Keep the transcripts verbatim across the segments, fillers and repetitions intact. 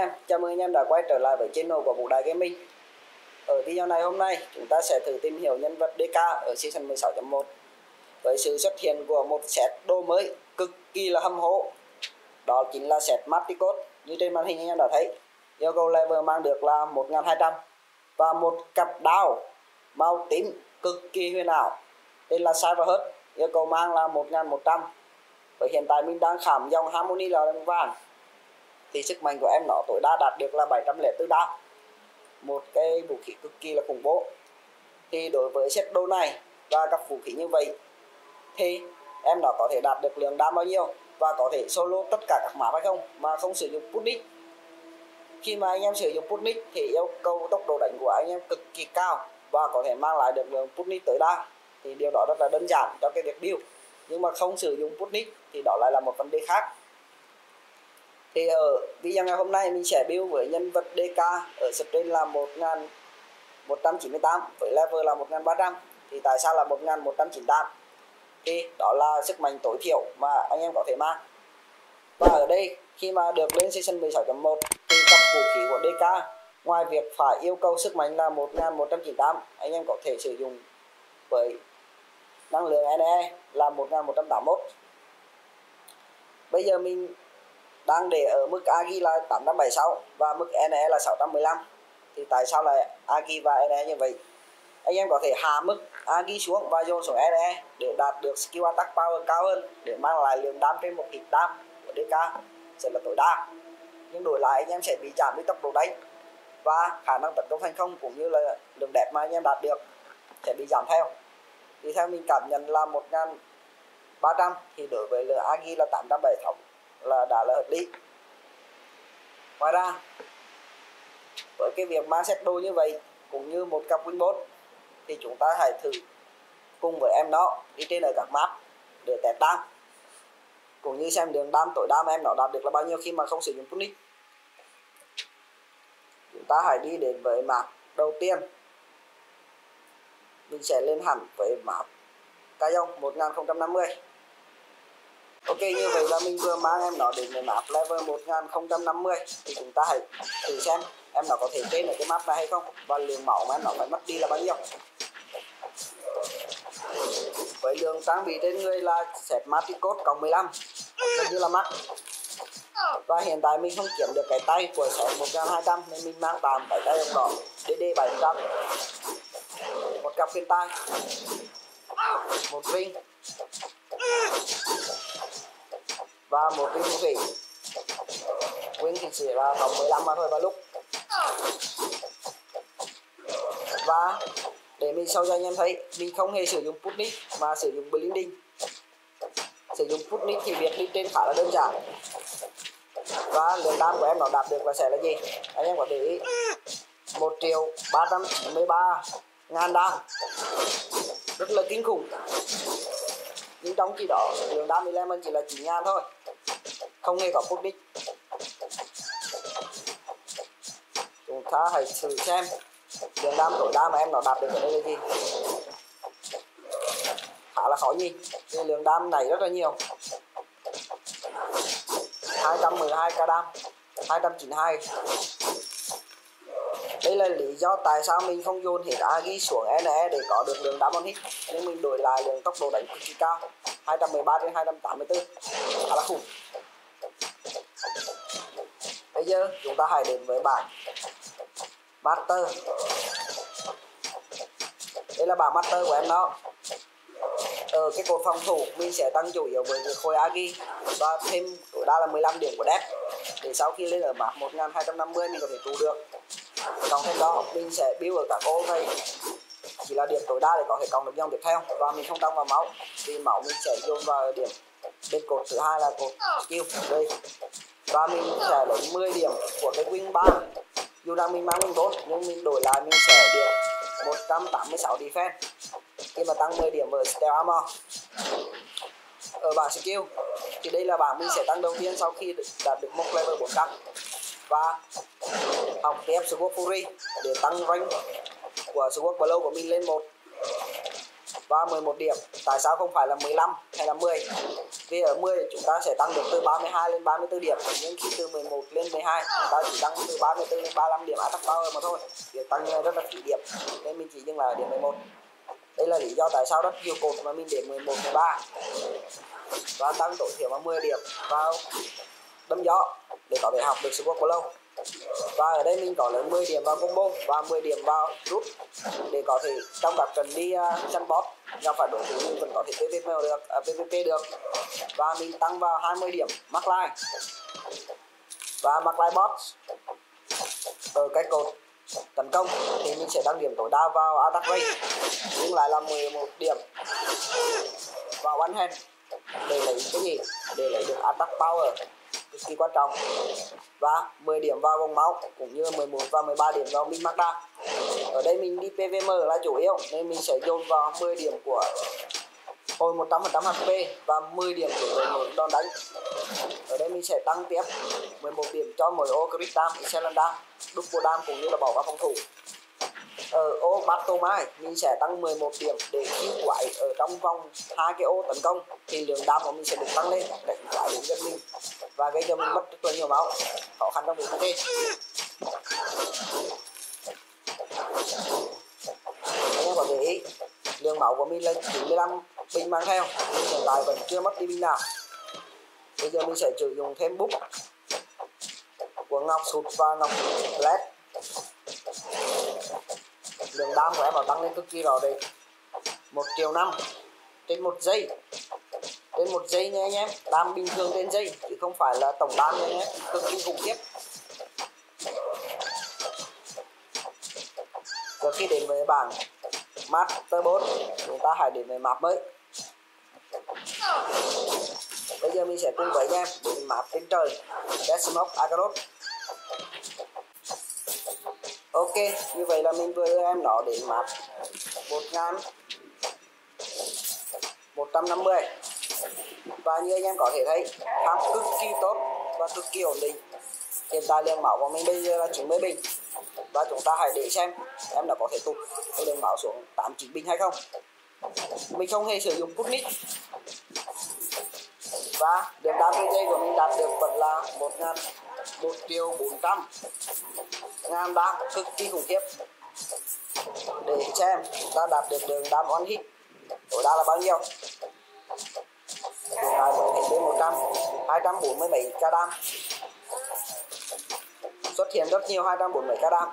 chào mừng anh em đã quay trở lại với channel của Vũ Đại Gaming. Ở video này hôm nay chúng ta sẽ thử tìm hiểu nhân vật đê ca ở season mười sáu chấm một với sự xuất hiện của một set đồ mới cực kỳ là hâm hố. Đó chính là set Masticos. Như trên màn hình anh em đã thấy, yêu cầu level mang được là một nghìn hai trăm và một cặp đao màu tím cực kỳ huyền ảo tên là Cyberheart, yêu cầu mang là một nghìn một trăm. Và hiện tại mình đang khảm dòng Harmony là đồng vàng thì sức mạnh của em nó tối đa đạt được là bảy trăm lẻ bốn đao, một cái vũ khí cực kỳ là khủng bố. Thì đối với set đồ này và các vũ khí như vậy thì em nó có thể đạt được lượng đam bao nhiêu và có thể solo tất cả các map hay không mà không sử dụng Punic. Khi mà anh em sử dụng Punic thì yêu cầu tốc độ đánh của anh em cực kỳ cao và có thể mang lại được lượng Punic tối đa, thì điều đó rất là đơn giản cho cái việc build. Nhưng mà không sử dụng Punic thì đó lại là một vấn đề khác. Thì ở video ngày hôm nay mình sẽ build với nhân vật đê ca ở string là một nghìn một trăm chín mươi tám với level là một nghìn ba trăm. Thì tại sao là một nghìn một trăm chín mươi tám? Thì đó là sức mạnh tối thiểu mà anh em có thể mang. Và ở đây khi mà được lên season mười sáu chấm một thì các vũ khí của đê ca ngoài việc phải yêu cầu sức mạnh là một nghìn một trăm chín mươi tám, anh em có thể sử dụng với năng lượng en e là một nghìn một trăm tám mươi mốt. Bây giờ mình đang để ở mức Agi là tám trăm bảy mươi sáu và mức en e là sáu trăm mười lăm. Thì tại sao lại Agi và en e như vậy? Anh em có thể hạ mức Agi xuống và dồn xuống en e để đạt được skill attack power cao hơn, để mang lại lượng đam trên một hit đam của đê ca sẽ là tối đa. Nhưng đổi lại anh em sẽ bị giảm đi tốc độ đánh và khả năng tấn công thành công cũng như là lượng đẹp mà anh em đạt được sẽ bị giảm theo. Thì theo mình cảm nhận là một nghìn ba trăm thì đối với lượng Agi là tám trăm bảy mươi sáu là đã là hợp lý. Ngoài ra với cái việc mang set đồ như vậy cũng như một cặp winbot thì chúng ta hãy thử cùng với em nó đi trên ở các map để test đam cũng như xem đường đam tối đa mà em nó đạt được là bao nhiêu khi mà không sử dụng Punic. Chúng ta hãy đi đến với map đầu tiên. Mình sẽ lên hẳn với map Cayong một nghìn không trăm năm mươi. Ok, như vậy là mình vừa mang em nó đến với map level một nghìn không trăm năm mươi. Thì chúng ta hãy thử xem em nó có thể trên ở cái map này hay không và lượng máu mà em nó phải mất đi là bao nhiêu. Với lượng trang bị trên người là set Masticos cộng mười lăm, gần như là max. Và hiện tại mình không kiếm được cái tay của set một nghìn hai trăm nên mình mang tạm cái tay đồng đỏ đê đê bảy trăm, một cặp khuyên tai, một ring và một ring vũ khí. Wing thì chỉ là tổng mười lăm mà thôi vào lúc. Và để mình show cho anh em thấy mình không hề sử dụng Punic mà sử dụng Blinding. Sử dụng Punic thì việc đi trên khá là đơn giản. Và lượng đam của em nó đạt được là sẽ là gì? Anh em có để ý một triệu ba trăm chín mươi ba ngàn đam, rất là kinh khủng. Nhưng trong khi đó lượng đam eleven chỉ là chín ngàn thôi, không hề có Punic. Chúng ta hãy thử xem lượng đam tối đa mà em nó đạt được ở đây là gì. Khá là khó nhìn, nhưng lượng đam này rất là nhiều, hai trăm mười hai k đam, hai trăm chín mươi hai. Đây là lý do tại sao mình không dồn hết Agi xuống en e để có được lượng đam on hit, nên mình đổi lại lượng tốc độ đánh cực kỳ cao, hai trăm mười ba trên hai trăm tám mươi tư, khá là khủng. Bây giờ chúng ta hãy đến với bảng Master. Đây là bảng Master của em nó. Ở cái cột phòng thủ mình sẽ tăng chủ yếu với cái khối Agi và thêm tối đa là mười lăm điểm của Depth để sau khi lên ở map một nghìn hai trăm năm mươi mình có thể trụ được. Cộng thêm đó mình sẽ build ở các ô này chỉ là điểm tối đa để có thể cộng được dòng tiếp theo, và mình không tăng vào máu vì máu mình sẽ dồn vào điểm bên cột thứ hai là cột skill đây. Và mình sẽ lấy mười điểm của cái wing ba. Dù rằng mình mang wing bốn nhưng mình đổi lại mình sẽ được một trăm tám mươi sáu defense khi mà tăng mười điểm với Stealth Armor. Ở bảng skill thì đây là bảng mình sẽ tăng đầu tiên sau khi đạt được mốc level bốn trăm và học tiếp Sword Fury để tăng rank của Sword Blow của mình lên một. và mười một điểm. Tại sao không phải là mười lăm hay là mười? Vì ở mười chúng ta sẽ tăng được từ ba mươi hai lên ba mươi tư điểm, nhưng khi từ mười một lên mười hai chúng ta chỉ tăng từ ba mươi tư lên ba mươi lăm điểm attack power mà thôi. Việc tăng như này rất là phí điểm nên mình chỉ dừng lại ở điểm mười một. Đây là lý do tại sao rất nhiều cột mà mình để mười một, mười ba và tăng tối thiểu vào mười điểm vào đâm gió để có thể học được sự của lâu. Và ở đây mình có lấy mười điểm vào combo và mười điểm vào rút để có thể trong các trận đi uh, săn boss gặp phải đối thủ mình vẫn có thể pê vê pê được, uh, pê vê pê được. Và mình tăng vào hai mươi điểm mắc line và mắc line boss ở cái cột tấn công thì mình sẽ tăng điểm tối đa vào attack rate, nhưng lại là mười một điểm vào one hand để lấy cái gì? Để lấy được attack power cực kỳ quan trọng, và mười điểm vào vòng máu cũng như mười một và mười ba điểm vào min magda. Ở đây mình đi pê vê em là chủ yếu nên mình sẽ dồn vào mười điểm của hồi một trăm phần trăm hát pê và mười điểm của mỗi đòn đánh. Ở đây mình sẽ tăng tiếp mười một điểm cho mỗi ô crit dam, excellent dam, double dam cũng như là bỏ qua phòng thủ. Ở ô battle mai mình sẽ tăng mười một điểm để khi quái ở trong vòng hai cái ô tấn công thì lượng đam của mình sẽ được tăng lên để quái đến gần mình và gây cho mình mất rất là nhiều máu, khó khăn trong việc ok. Anh em có để ý lượng máu của mình là chín mươi lăm bình mang theo, nhưng hiện tại vẫn chưa mất đi bình nào. Bây giờ mình sẽ sử dụng thêm bút của ngọc sụt và ngọc led. Lượng đam của em bảo tăng lên cực kỳ rõ rệt, một triệu năm trên một giây, trên một giây nha anh em, đam bình thường trên giây chứ không phải là tổng đam nha anh em, cực kỳ khủng khiếp. Trước khi đến với bảng Master bốn chúng ta hãy đến với map mới. Bây giờ mình sẽ cùng với anh em đến map trên trời Death Smoke Akaroth. Ok, như vậy là mình vừa đưa em nó đến map một nghìn một trăm năm mươi. Và như anh em có thể thấy khám cực kỳ tốt và cực kỳ ổn định. Hiện tại lượng máu của mình bây giờ là chín mươi bình. Và chúng ta hãy để xem em đã có thể tụt cái lượng máu xuống tám chín bình hay không. Mình không hề sử dụng Putnik. Và điểm đam trên dây của mình đạt được vẫn là một triệu bốn trăm ngàn đam, cực kỳ khủng khiếp. Để xem ta đạt được đường đam one hit tối đa là bao nhiêu. Hiện tại mới đến một trăm, hai trăm bốn mươi mấy k đam. Xuất hiện rất nhiều hai trăm bốn mươi mấy k đam.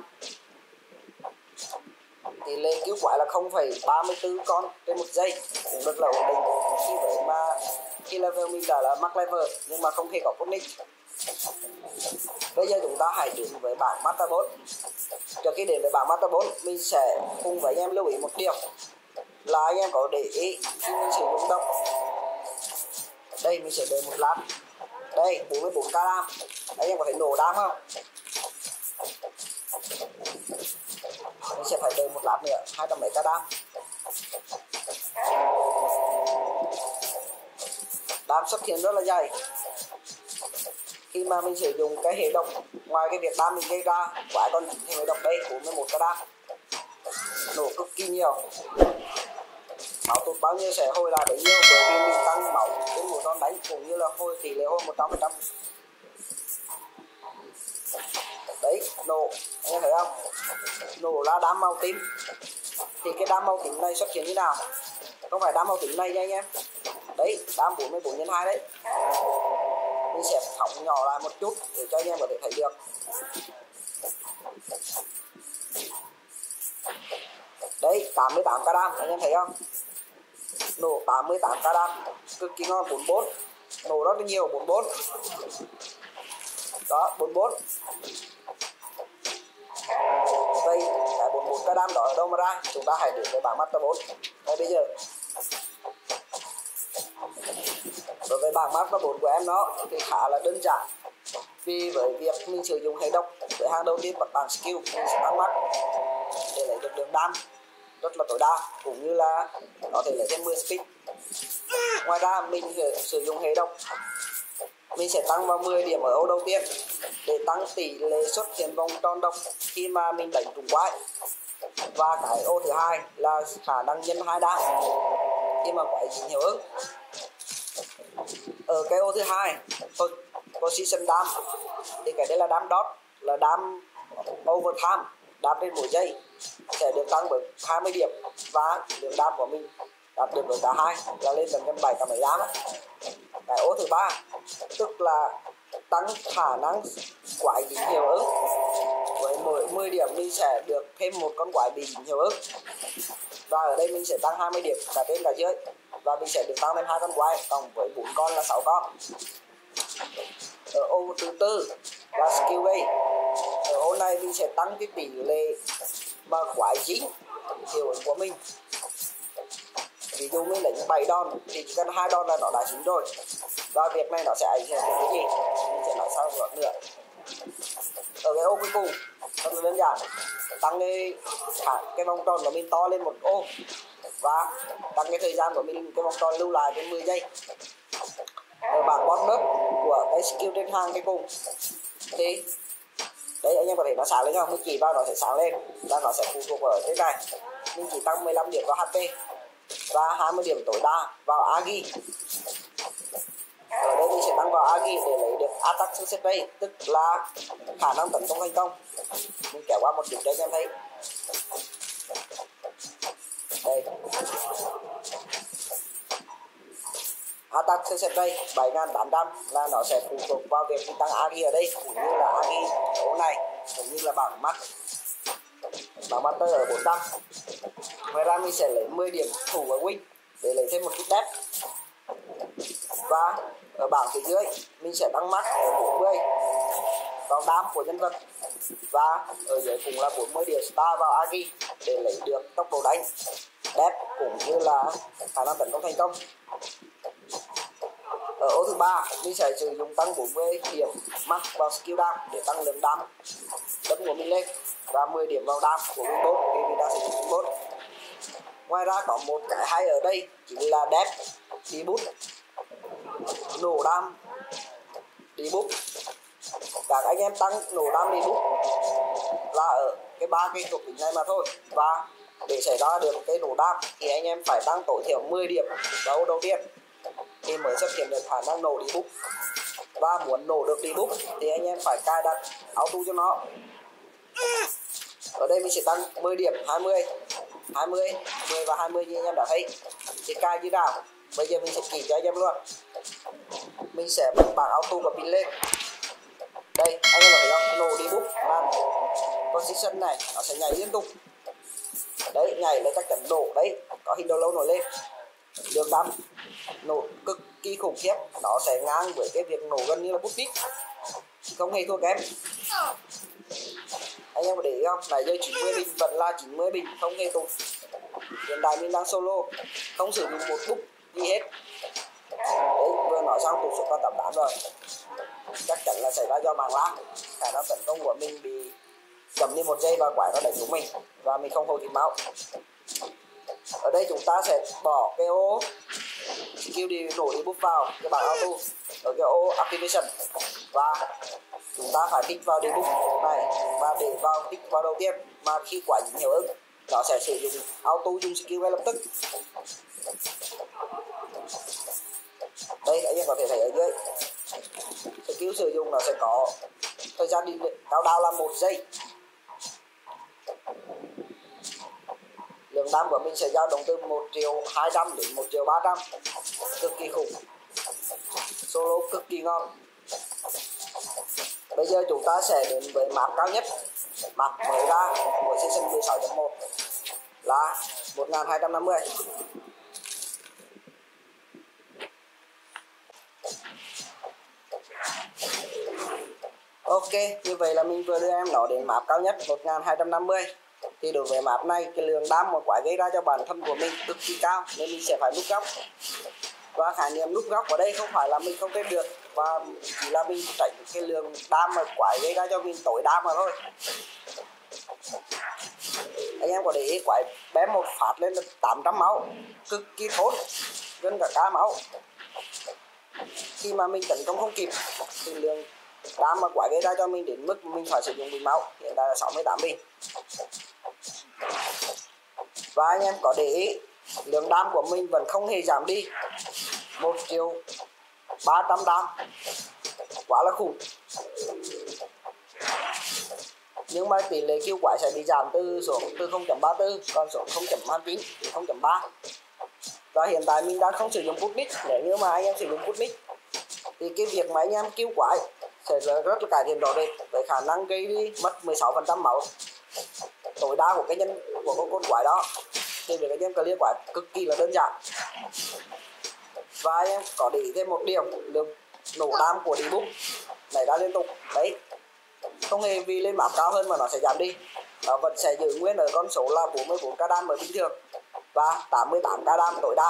Tỷ lệ cứu quái là không phẩy ba mươi tư con trên một giây, cũng rất là ổn định. Khi vậy mà khi level mình đã là max level nhưng mà không hề có Putnik. Bây giờ chúng ta hãy đến với bảng Master bốn. Trước khi đến với bảng Master bốn, mình sẽ cùng với anh em lưu ý một điều là anh em có để ý khi mình sử dụng độc. Đây mình sẽ đợi một lát. Đây bốn mươi bốn k đam. Anh em có thể nổ đam không? Mình sẽ phải đợi một lát nữa, hai trăm mấy k đam. Đam xuất hiện rất là dày. Khi mà mình sử dụng cái hệ độc, ngoài cái việc đam mình gây ra, quả còn hệ độc đây bốn mươi mốt k đam, nổ cực kỳ nhiều. Máu tụt bao nhiêu sẽ hồi lại bấy nhiêu, bởi vì mình tăng máu trên một đòn đánh cũng như là hồi tỷ lệ hồi một trăm phần trăm. Đấy, nổ, anh em thấy không? Nổ ra đam màu tím. Thì cái đam màu tím này xuất hiện như nào? Không phải đam màu tím này nha anh em. Đấy, đam bốn mươi bốn nhân hai đấy. Mình sẽ phóng nhỏ lại một chút để cho anh em có thể thấy được. Đấy, tám mươi tám k đam, anh em thấy không? Nổ tám mươi tám k đam, cực kỳ ngon. Bốn mươi bốn, nổ rất là nhiều. Bốn mươi bốn đó, bốn mươi bốn. Vậy cái bốn mươi bốn k đam đó ở đâu mà ra? Chúng ta hãy đến với bảng Master bốn ngay bây giờ. Đối với bảng Master bốn của em nó thì khá là đơn giản, vì với việc mình sử dụng hệ độc với hàng đầu tiên bật bảng skill mình sẽ tăng mắt để lấy được đường đam rất là tối đa, cũng như là có thể lấy thêm mười speed. Ngoài ra mình sử dụng hệ độc, mình sẽ tăng vào mười điểm ở ô đầu tiên để tăng tỷ lệ xuất hiện vòng tròn độc khi mà mình đánh trúng quái. Và cái ô thứ hai là khả năng nhân hai đam khi mà quái dính hiệu ứng. Ở cái ô thứ hai position dam thì cái đây là dam dot, là dam overtime, đam trên mỗi giây sẽ được tăng bởi hai mươi điểm, và lượng đam của mình đạt được với cả hai là lên tầm gần bảy trăm mấy đam. Cái ô thứ ba tức là tăng khả năng quái dính hiệu ứng, với mỗi mười điểm mình sẽ được thêm một con quái bị dính hiệu ứng, và ở đây mình sẽ tăng hai mươi điểm cả trên cả dưới, và mình sẽ được tăng lên hai con quái, cộng với bốn con là sáu con. Ở ô thứ tư là skill bay. Ở ô này mình sẽ tăng cái tỷ lệ mà quái dính hiệu ứng của mình. Ví dụ mình đánh bảy đòn thì chỉ cần hai đòn là nó đã dính rồi, và việc này nó sẽ ảnh hưởng đến cái gì mình sẽ nói sau một nữa. Ở cái ô cuối cùng rất là đơn giản, tăng cái cái vòng tròn của mình to lên một ô, và tăng cái thời gian của mình cái vòng tròn lưu lại trên mười giây. Ở bảng bottom của cái skill trên hàng cái cùng thì đấy anh em có thể nó sáng lên không, mình chỉ vào nó sẽ sáng lên, và nó sẽ phụ thuộc ở cái này. Mình chỉ tăng mười lăm điểm vào hát pê và hai mươi điểm tối đa vào agi. Ở đây mình sẽ tăng vào agi để lấy được attack success rate, tức là khả năng tấn công thành công. Mình kéo qua một chút cho anh em thấy. Đây, attack success rate bảy nghìn tám trăm là nó sẽ phụ thuộc vào việc mình tăng agi ở đây, cũng như là agi ở này, cũng như là bảng mắt bảng master ở bốn trăm. Ngoài ra mình sẽ lấy mười điểm thủ ở win để lấy thêm một chút đép, và ở bảng phía dưới mình sẽ tăng mắt ở bốn mươi vào đam của nhân vật, và ở dưới cũng là bốn mươi điểm star vào agi để lấy được tốc độ đánh, đép cũng như là khả năng tấn công thành công. Ở ô thứ ba mình sẽ sử dụng tăng bốn mươi điểm mắt vào skill đam để tăng lượng đam đấm của mình lên, và mười điểm vào đam của mình bot vì mình đã sử dụng bot. Ngoài ra có một cái hay ở đây chính là đép debuff, nổ đam debuff. Các anh em tăng nổ đam debuff là ở cái ba cái thuộc tính này mà thôi, và để xảy ra được cái nổ đam thì anh em phải tăng tối thiểu mười điểm đấu đầu tiên thì mới xuất hiện được khả năng nổ debuff. Và muốn nổ được debuff thì anh em phải cài đặt auto cho nó. Ở đây mình sẽ tăng mười điểm, hai mươi, hai mươi, mười và hai mươi như anh em đã thấy. Thì cài như nào? Bây giờ mình sẽ chỉ cho anh em luôn. Mình sẽ bật bảng auto của pin lên. Đây, anh em thấy không? Nổ debuff là position này nó sẽ nhảy liên tục. Đấy, nhảy là chắc chắn nổ đấy, có hình đầu lâu nổi lên. Đường đam nổ cực kỳ khủng khiếp, nó sẽ ngang với cái việc nổ gần như là bút tít, không hề thua kém. Anh em có để ý không? Nãy giờ chín mươi bình vẫn là chín mươi bình, không hề tụt. Hiện tại mình đang solo, không sử dụng một bút gì hết. Đấy, vừa nói xong tụt xuống con tám tám rồi. Chắc chắn là xảy ra do màng lag. Khả năng tấn công của mình bị chậm đi một giây và quái nó đánh trúng mình, và mình không hồi kịp máu. Ở đây chúng ta sẽ bỏ cái ô skill đi nổ đi bút vào cái bảng auto ở cái ô activation, và chúng ta phải tích vào đi bút này và để vào tích vào đầu tiên, mà khi quả dính hiệu ứng nó sẽ sử dụng auto dùng skill ngay lập tức. Đây anh em có thể thấy ở dưới skill sử dụng nó sẽ có thời gian đi cao đao là một giây. Lượng đam của mình sẽ dao động từ một triệu hai trăm đến một triệu ba trăm, cực kỳ khủng, solo cực kỳ ngon. Bây giờ chúng ta sẽ đến với map cao nhất, map mới ra của season mười sáu chấm một là một nghìn hai trăm năm mươi. Ok, như vậy là mình vừa đưa em nó đến map cao nhất một nghìn hai trăm năm mươi. Thì đối với map này, cái lượng đam mà quái gây ra cho bản thân của mình cực kỳ cao, nên mình sẽ phải núp góc. Và khái niệm núp góc ở đây không phải là mình không chết được, và chỉ là mình tránh cái lượng đam mà quái gây ra cho mình tối đam mà thôi. Anh em có để ý quái bé một phát lên là tám trăm máu, cực kỳ thốn, gần cả cá máu. Khi mà mình tấn công không kịp thì lượng đam mà quái gây ra cho mình đến mức mình phải sử dụng bình máu, hiện tại là sáu mươi tám bình. Và anh em có để ý lượng đam của mình vẫn không hề giảm đi, một triệu ba trăm đam, quá là khủng. Nhưng mà tỷ lệ kill quái sẽ bị giảm từ xuống từ không chấm ba tư còn xuống không chấm hai chín, không chấm ba. Và hiện tại mình đang không sử dụng Putnik. Nếu như mà anh em sử dụng Putnik thì cái việc mà anh em kill quái sẽ rất là cải thiện rõ rệt, với khả năng gây đi mất mười sáu phần trăm máu tối đa của cái nhân của con, con quái đó. Thì việc anh em clear quái cực kỳ là đơn giản. Và anh em có để ý thêm một điều, lượng nổ đam của debuff này ra liên tục đấy, không hề vì lên map cao hơn mà nó sẽ giảm đi, nó vẫn sẽ giữ nguyên ở con số là bốn mươi bốn k đam ở bình thường và tám mươi tám k đam tối đa.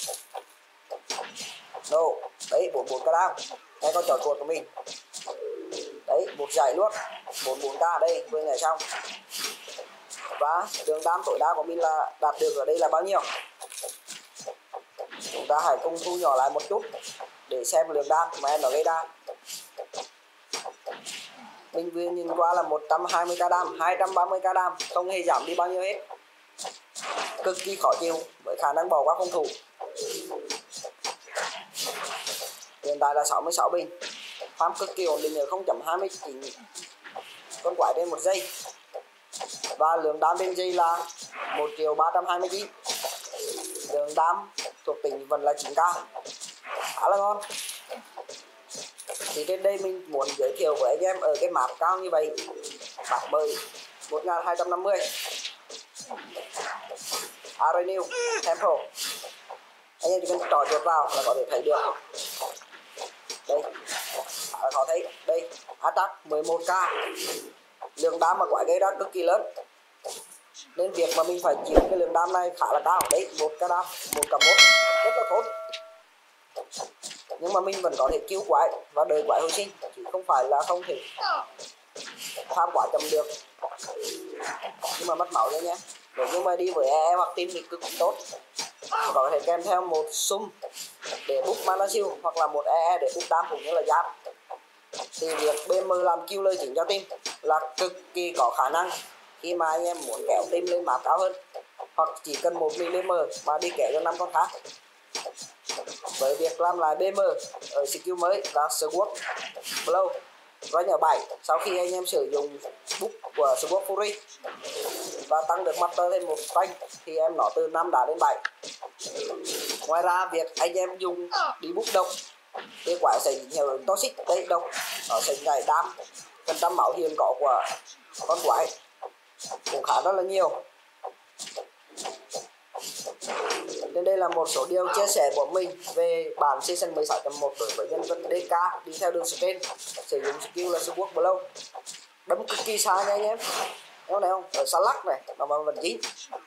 Nổ đấy, bốn mươi bốn k đam, đây con trò chuột của mình đấy, một giải luôn, bốn mươi bốn k đây vừa nhảy xong. Và đường đam tối đa của mình là đạt được ở đây là bao nhiêu? Chúng ta hãy cùng thu nhỏ lại một chút để xem lượng đam mà em nó gây ra. Mình vừa nhìn qua là một trăm hai mươi k đam, hai trăm ba mươi k đam, không hề giảm đi bao nhiêu hết, cực kỳ khó chịu với khả năng bỏ qua phòng thủ. Hiện tại là sáu mươi sáu bình, farm cực kỳ ổn định ở không chấm hai mươi chín con quái trên một giây. Và lượng đam bên dây là một triệu ba trăm hai mươi chín, lượng đam thuộc tính vẫn là chín k, khá là ngon. Thì trên đây mình muốn giới thiệu với anh em ở cái map cao như vậy, map bơi một nghìn hai trăm năm mươi Avenue Temple. Anh em chỉ cần trò chuột vào là có thể thấy được. Đây, à, có thấy đây, attack mười một k, lượng đam mà quái gây ra cực kỳ lớn, nên việc mà mình phải chịu cái lượng đam này khá là cao. Đấy, một k đam, một k một, rất là tốt. Nhưng mà mình vẫn có thể cứu quái và đợi quái hồi sinh, chứ không phải là không thể tham quả chậm được, nhưng mà mất máu thôi nhé. Nếu như mà đi với e e hoặc team thì cực tốt, có thể kèm theo một sum để boost mana siêu hoặc là một e e để boost đam cũng như là giáp. Thì việc bê em làm kill lời chính cho team là cực kỳ có khả năng khi mà anh em muốn kéo team lên map cao hơn, hoặc chỉ cần một mm mà đi kéo cho năm con khác. Với việc làm lại bê em ở skill mới là Sword Blow rank ở bảy, sau khi anh em sử dụng book của Sword Fury và tăng được master thêm một rank thì em nó từ năm đã đến bảy. Ngoài ra việc anh em dùng đi book độc thì quái sẽ nhiều ứng toxic, đấy độc nó sẽ giải đam phần trăm máu hiện có của con quái cũng khá rất là nhiều. Nên đây là một số điều chia sẻ của mình về bản season mười sáu chấm một đối với nhân vật đê ca đi theo đường trên, sử dụng skill là Sword Blow, đấm cực kỳ xa nha anh em. Thấy này không? Ở xa lắc này nó mà vẫn dính.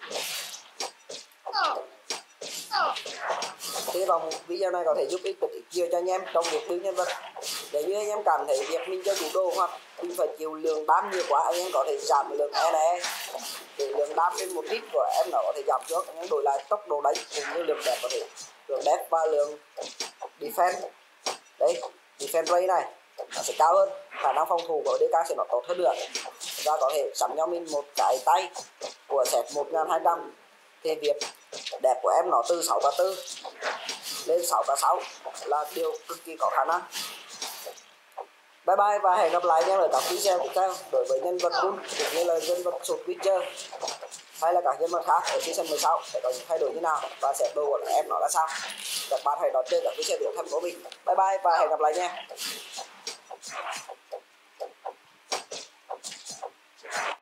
Hy vọng video này có thể giúp ích được ít nhiều cho anh em trong việc build nhân vật. Nếu như anh em cảm thấy việc mình chơi đủ đồ hoặc mình phải chịu lượng đam nhiều quá, anh em có thể giảm lượng e này để lượng đam trên một lít của em nó có thể giảm trước, anh em đổi lại tốc độ đánh cũng như lượng đẹp có thể lượng đẹp và lượng defense. Đấy, defense rate này nó sẽ cao hơn, khả năng phòng thủ của đê ca sẽ nó tốt hơn nữa. Và có thể sắm cho mình một cái tay của set một nghìn hai trăm thì việc đẹp của em nó từ sáu k tư lên sáu k sáu là điều cực kỳ có khả năng. Bye bye và hẹn gặp lại anh em ở các video tiếp theo đối với nhân vật Bull cũng như là nhân vật sụt Witcher hay là các nhân vật khác ở season mười sáu sẽ có những thay đổi như nào và set đồ của em nó là sao. Các bạn hãy đón chờ các video tiếp theo của mình. Bye bye và hẹn gặp lại nha.